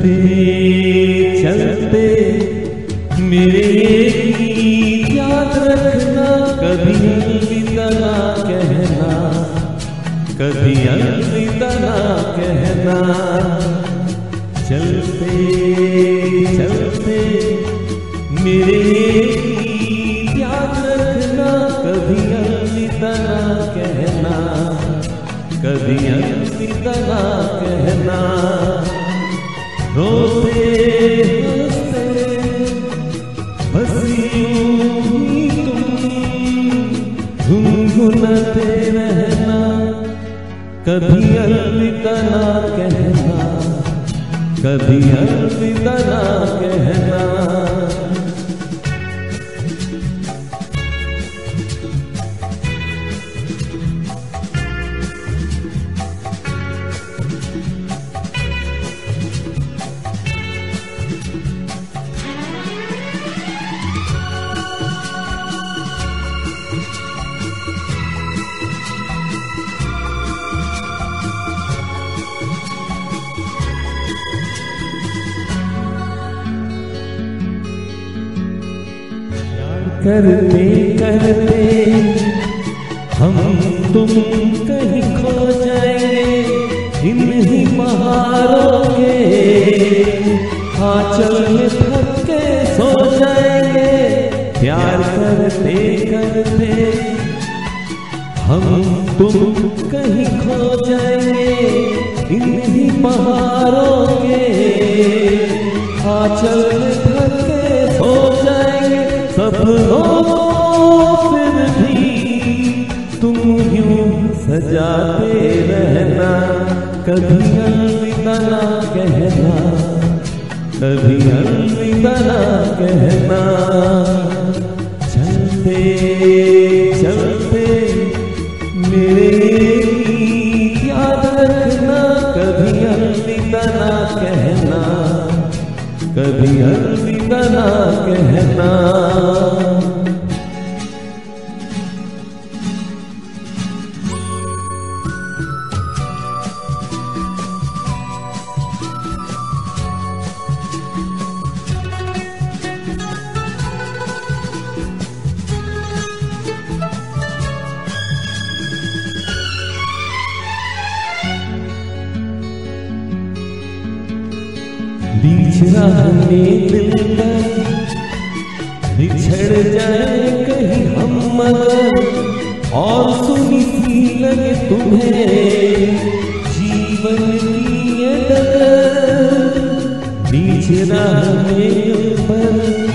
चलते चलते मेरे गीत याद रखना, कभी अलविदा ना कहना, कभी अलविदा ना कहना। चलते चलते मेरे गीत याद रखना, कभी अलविदा ना कहना, कभी अलविदा ना कहना। रोते हंसते बस यूं ही तुम गुनगुनाते रहना, कभी अलविदा ना कहना, कभी अलविदा ना कहना। करते करते हम तुम कहीं खो जाएंगे, इन्हीं बहारों के आंचल में थक के सो जाएंगे। प्यार करते करते हम तुम कहीं खो जाएंगे, इन्हीं बहारों के आंचल में थक के सो जाएंगे। सपनों को फिर भी तुम यूं सजाते रहना, कभी अलविदा ना कहना, कभी अलविदा ना कहना। चलते चलते मेरे गीत याद रखना, कभी अलविदा ना कहना, कभी अलविदा ना कहना। बीच राह में मिलकर बिछड़ जाए कहीं हम मगर, और सुनी सी लगे तुम्हें जीवन की ये डगर। बीच राह में मिलकर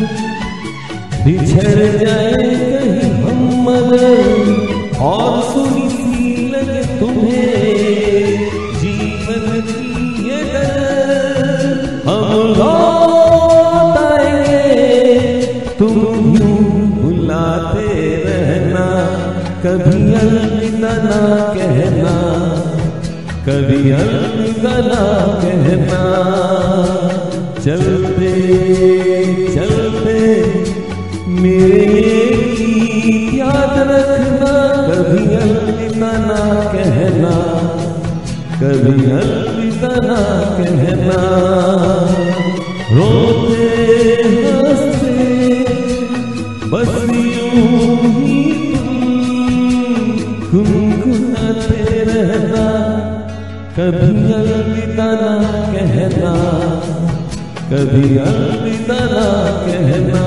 बिछड़ जाए कहीं हम मगर, और सुनी सी लगे तुम्हें जीवन की ये डगर। हम लौट आएंगे तुम यूं बुलाते रहना, कभी अलविदा ना कहना, कभी अलविदा ना कहना। चलते चलते मेरे गीत याद रखना, कभी अलविदा ना कहना, कभी अलविदा ना कहना। रोते हंसते बस यूं ही तुम गुनगुनाते रहना, कभी अलविदा ना कहना, कभी अलविदा ना कहना।